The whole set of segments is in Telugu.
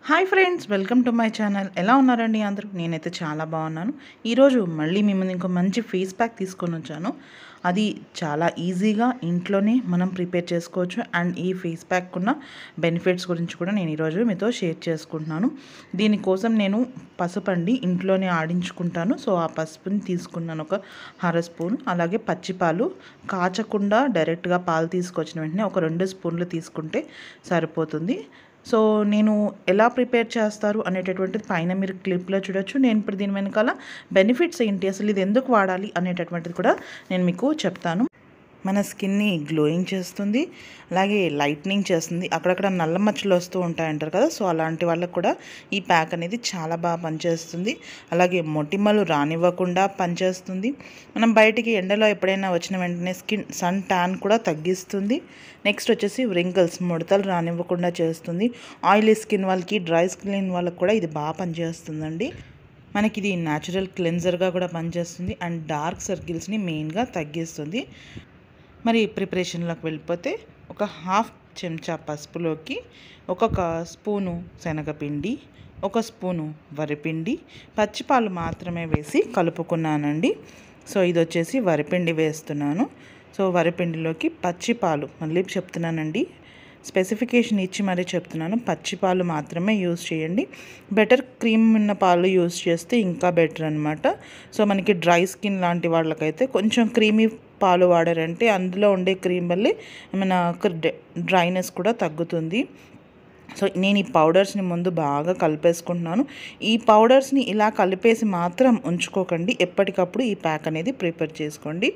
Hi friends, welcome to my channel. ఎలా ఉన్నారండి అందరూ? నేనైతే చాలా బాగున్నాను. ఈరోజు మళ్ళీ మిమ్మల్ని ఇంకో మంచి ఫేస్ ప్యాక్ తీసుకొని వచ్చాను. అది చాలా ఈజీగా ఇంట్లోనే మనం ప్రిపేర్ చేసుకోవచ్చు. అండ్ ఈ ఫేస్ ప్యాక్ ఉన్న బెనిఫిట్స్ గురించి కూడా నేను ఈరోజు మీతో షేర్ చేసుకుంటున్నాను. దీనికోసం నేను పసుపు అండి ఇంట్లోనే ఆడించుకుంటాను. సో ఆ పసుపుని తీసుకున్నాను, ఒక అర స్పూన్. అలాగే పచ్చిపాలు కాచకుండా డైరెక్ట్గా పాలు తీసుకొచ్చిన వెంటనే ఒక 2 స్పూన్లు తీసుకుంటే సరిపోతుంది. సో నేను ఎలా ప్రిపేర్ చేస్తారు అనేటటువంటిది పైన మీరు క్లిప్లో చూడొచ్చు. నేను ఇప్పుడు దీని వెనకాల బెనిఫిట్స్ ఏంటి, అసలు ఇది ఎందుకు వాడాలి అనేటటువంటిది కూడా నేను మీకు చెప్తాను. మన స్కిన్ని గ్లోయింగ్ చేస్తుంది, అలాగే లైట్నింగ్ చేస్తుంది. అక్కడక్కడ నల్ల మచ్చలు వస్తూ ఉంటాయంటారు కదా, సో అలాంటి వాళ్ళకు కూడా ఈ ప్యాక్ అనేది చాలా బాగా పనిచేస్తుంది. అలాగే మొటిమలు రానివ్వకుండా పనిచేస్తుంది. మనం బయటికి ఎండలో ఎప్పుడైనా వచ్చిన వెంటనే సన్ ట్యాన్ కూడా తగ్గిస్తుంది. నెక్స్ట్ వచ్చేసి రింకిల్స్, ముడతలు రానివ్వకుండా చేస్తుంది. ఆయిలీ స్కిన్ వాళ్ళకి, డ్రై స్కిన్ వాళ్ళకి కూడా ఇది బాగా పనిచేస్తుందండి. మనకి ఇది న్యాచురల్ క్లెన్జర్గా కూడా పనిచేస్తుంది అండ్ డార్క్ సర్కిల్స్ని మెయిన్గా తగ్గిస్తుంది. మరి ప్రిపరేషన్లోకి వెళ్ళిపోతే, ఒక హాఫ్ చెంచా పసుపులోకి ఒక్కొక్క స్పూను శనగపిండి, ఒక స్పూను వరిపిండి, పచ్చిపాలు మాత్రమే వేసి కలుపుకున్నానండి. సో ఇది వచ్చేసి వరిపిండి వేస్తున్నాను. సో వరిపిండిలోకి పచ్చిపాలు, మళ్ళీ చెప్తున్నానండి, స్పెసిఫికేషన్ ఇచ్చి మరీ చెప్తున్నాను, పచ్చిపాలు మాత్రమే యూజ్ చేయండి. బెటర్ క్రీమ్ ఉన్న పాలు యూజ్ చేస్తే ఇంకా బెటర్ అనమాట. సో మనకి డ్రై స్కిన్ లాంటి వాళ్ళకైతే కొంచెం క్రీమీ పాలు వాడారంటే అందులో ఉండే క్రీమ్ వల్లే మన డ్రైనెస్ కూడా తగ్గుతుంది. సో నేను ఈ పౌడర్స్ని ముందు బాగా కలిపేసుకుంటున్నాను. ఈ పౌడర్స్ని ఇలా కలిపేసి మాత్రం ఉంచుకోకండి, ఎప్పటికప్పుడు ఈ ప్యాక్ అనేది ప్రిపేర్ చేసుకోండి.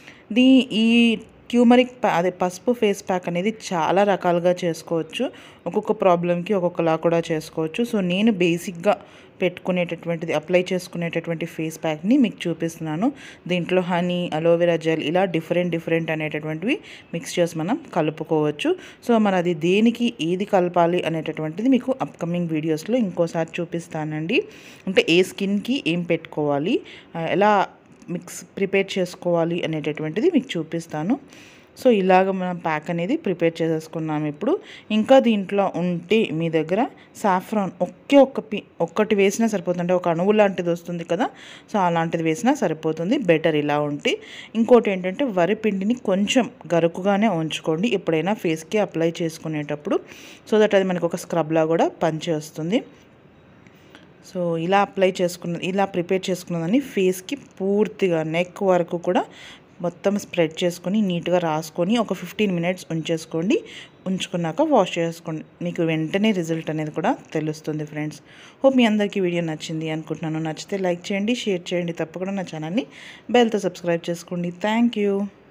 ఈ ట్యూమరిక్ అదే పసుపు ఫేస్ ప్యాక్ అనేది చాలా రకాలుగా చేసుకోవచ్చు. ఒక్కొక్క ప్రాబ్లంకి ఒక్కొక్కలా కూడా చేసుకోవచ్చు. సో నేను బేసిక్గా పెట్టుకునేటటువంటిది, అప్లై చేసుకునేటటువంటి ఫేస్ ప్యాక్ని మీకు చూపిస్తున్నాను. దీంట్లో హనీ, అలోవెరా జెల్, ఇలా డిఫరెంట్ అనేటటువంటివి మిక్స్ చేసి మనం కలుపుకోవచ్చు. సో మరి అది దేనికి ఏది కలపాలి అనేటటువంటిది మీకు అప్కమింగ్ వీడియోస్లో ఇంకోసారి చూపిస్తానండి. అంటే ఏ స్కిన్కి ఏం పెట్టుకోవాలి, ఎలా ప్రిపేర్ చేసుకోవాలి అనేటటువంటిది మీకు చూపిస్తాను. సో ఇలాగ మనం ప్యాక్ అనేది ప్రిపేర్ చేసేసుకున్నాము. ఇప్పుడు ఇంకా దీంట్లో ఉంటే మీ దగ్గర సాఫ్రాన్ ఒక్కటి వేసినా సరిపోతుంది. అంటే ఒక అణువు లాంటిది వస్తుంది కదా, సో అలాంటిది వేసినా సరిపోతుంది, బెటర్ ఇలా ఉంటే. ఇంకోటి ఏంటంటే వరిపిండిని కొంచెం గరుకుగానే ఉంచుకోండి ఎప్పుడైనా ఫేస్కి అప్లై చేసుకునేటప్పుడు, సో దట్ అది మనకు ఒక స్క్రబ్లా కూడా పనిచేస్తుంది. సో ఇలా ప్రిపేర్ చేసుకున్నదాన్ని ఫేస్కి పూర్తిగా నెక్ వరకు కూడా మొత్తం స్ప్రెడ్ చేసుకొని నీట్గా రాసుకొని ఒక 15 మినిట్స్ ఉంచుకున్నాక వాష్ చేసుకోండి. మీకు వెంటనే రిజల్ట్ అనేది కూడా తెలుస్తుంది ఫ్రెండ్స్. హోప్ మీ అందరికీ వీడియో నచ్చింది అనుకుంటున్నాను. నచ్చితే లైక్ చేయండి, షేర్ చేయండి, తప్పకుండా నా ఛానల్ని బెల్తో సబ్స్క్రైబ్ చేసుకోండి. Thank you.